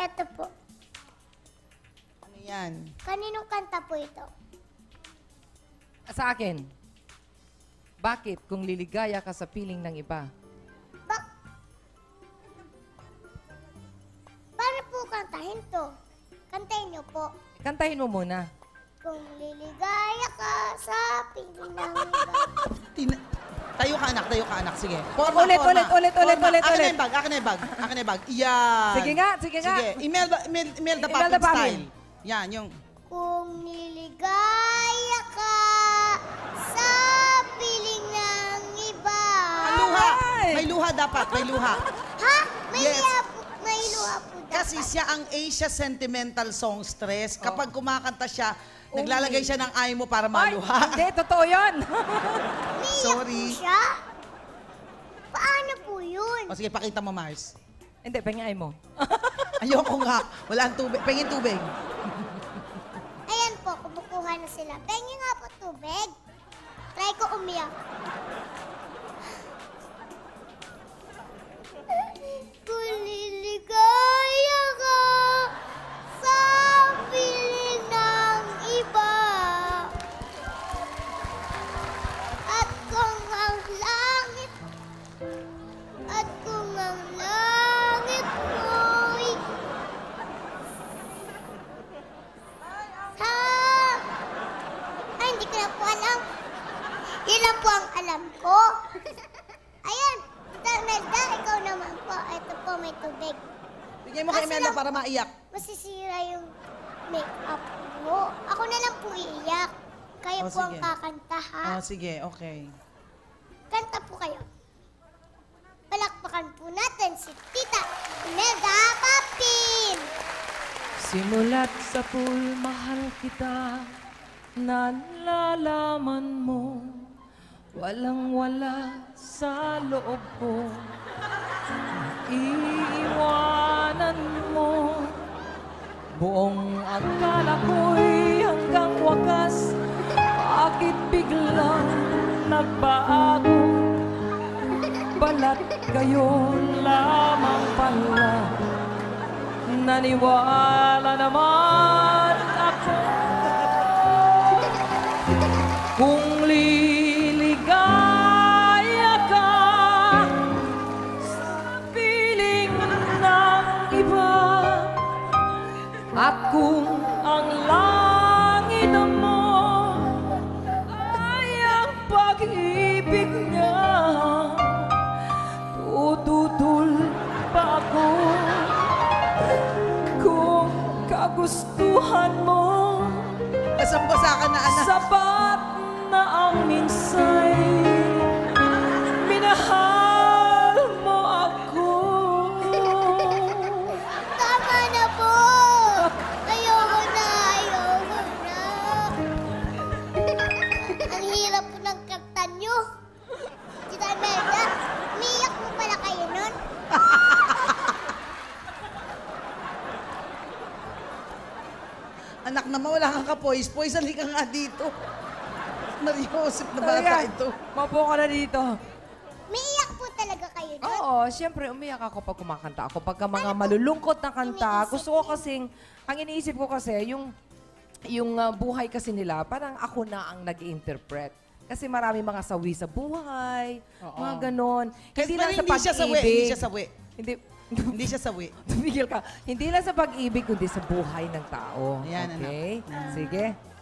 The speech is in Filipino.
Eto po. Ano yan? Kaninong kanta po ito? Sa akin. Bakit kung liligaya ka sa piling ng iba? Bak... Paano po kantahin to? Kantahin niyo po. Kantahin mo muna. Kung liligaya ka sa piling ng iba. Tayo ka anak, sige. Ulit. Akin na yung bag, akin na yung bag. Yan. Sige nga. Sige, Imelda Imelda Papin Papin. style. Yan, yung... Kung niligaya ka sa piling ng iba. Ang luha! May luha dapat, may luha. Ha? May Yes. luha po, may luha po dapat. Kasi siya ang Asia Sentimental Songstress. Kapag kumakanta siya, naglalagay siya ng ay mo para maluha. Hindi, totoo yun. Umiiyak Sorry. po siya? Paano po yun? O sige, pakita mo, Mars. Hindi, pangyaay mo. Ayoko nga. Wala ang tubig. Pengin tubig. Ayan po, kumukuha na sila. Pengi nga po tubig. Try ko umiyak. Kung liligaya ka sa piling ng iba. At kung ang langit mo'y hindi ko na po alam. Yun lang po ang alam ko. Ayan, Tita Imelda, ikaw naman po. Ito po, may tubig. Bigyan mo kay Imelda para maiyak. Masisira yung make-up mo. Ako na lang po iiyak. Kayo Oh, po ang sige. kakanta, ha? Sige, okay. Kanta po kayo. Palakpakan po natin si Tita Imelda Papin. Simulat sa pool, mahal kita, nalalaman mo, walang-wala sa loob ko. Iiwanan mo, buong akala ko'y hanggang wakas, bakit biglang nagbago? Balat kayo lamang pala, naniwala naman ako. Kung liligaya ka sa piling ng iba, at kung ang langit mo ay ang pag-ibig niya, tututol pa ako. Kung kagustuhan mo, Basang-basa ka na, anak. sapat na ang minsay minahal mo ako. Tama na po! Ayoko na, ayoko na. Ang hirap po ng kanta nyo. Tita Imelda, umiyak mo pala kayo nun? Anak naman, wala kang kapoys-poys. Halika nga dito. Mariosip na bata ito. Mapo ka na dito. Umiiyak po talaga kayo nun? Oo, siyempre umiyak ako pag kumakanta ako. Pagka mga malulungkot na kanta, iniisip gusto ko kasing, ang iniisip ko kasi, yung buhay kasi nila, parang ako na ang nag-interpret. Kasi marami mga sawi sa buhay, mga ganon. Kasi lang sa hindi siya sawi. pag-ibig. Hindi siya sawi. Hindi, Hindi siya sawi. tumigil ka. Hindi lang sa pag-ibig, kundi sa buhay ng tao. Ayan, okay? Sige.